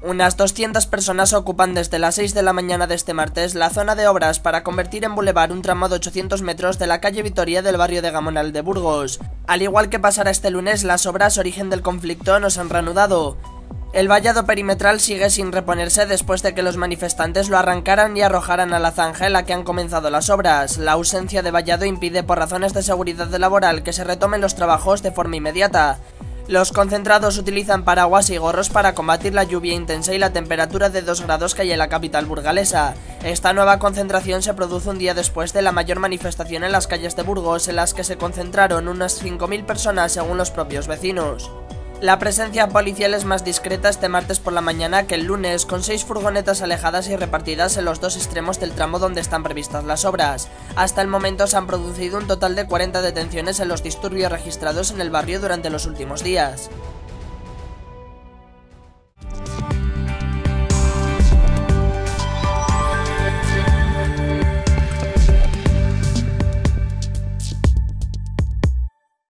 Unas 200 personas ocupan desde las 6 de la mañana de este martes la zona de obras para convertir en bulevar un tramo de 800 metros de la calle Vitoria del barrio de Gamonal de Burgos. Al igual que pasará este lunes, las obras origen del conflicto no se han reanudado. El vallado perimetral sigue sin reponerse después de que los manifestantes lo arrancaran y arrojaran a la zanja en la que han comenzado las obras. La ausencia de vallado impide por razones de seguridad laboral que se retomen los trabajos de forma inmediata. Los concentrados utilizan paraguas y gorros para combatir la lluvia intensa y la temperatura de 2 grados que hay en la capital burgalesa. Esta nueva concentración se produce un día después de la mayor manifestación en las calles de Burgos, en las que se concentraron unas 5.000 personas según los propios vecinos. La presencia policial es más discreta este martes por la mañana que el lunes, con 6 furgonetas alejadas y repartidas en los dos extremos del tramo donde están previstas las obras. Hasta el momento se han producido un total de 40 detenciones en los disturbios registrados en el barrio durante los últimos días.